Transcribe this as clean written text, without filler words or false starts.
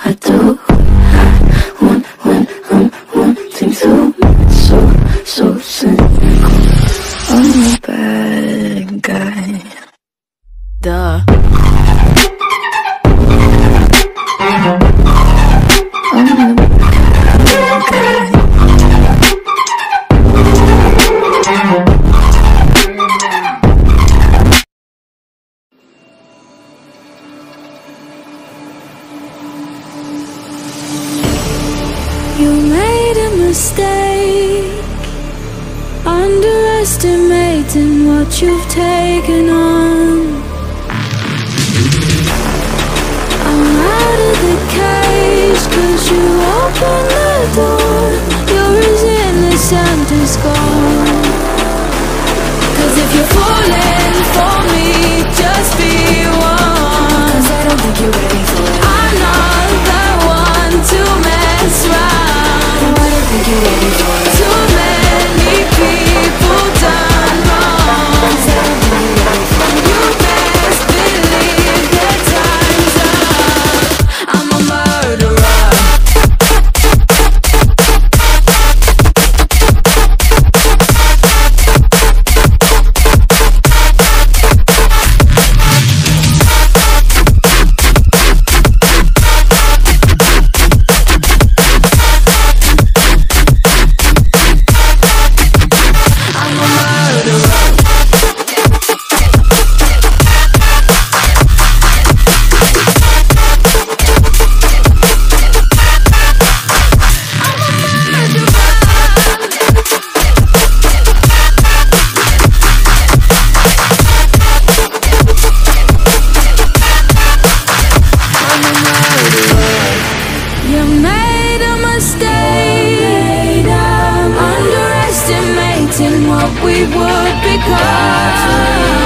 I do. I want when I'm wanting to. So cynical. I'm a bad guy. Duh. I'm a bad guy. You made a mistake, underestimating what you've taken on. I'm out of the cage, 'cause you opened the door. You're as innocent as gone. 'Cause if you're falling for me, just be one. 'Cause I don't think you're ready for it. I'm not the one to mess around. No, I don't think you're ready for it. Too many people done wrong. 'Cause I don't think you're ready for it. You best believe that time's up. I'm a murderer. You made a mistake, underestimating what we would become.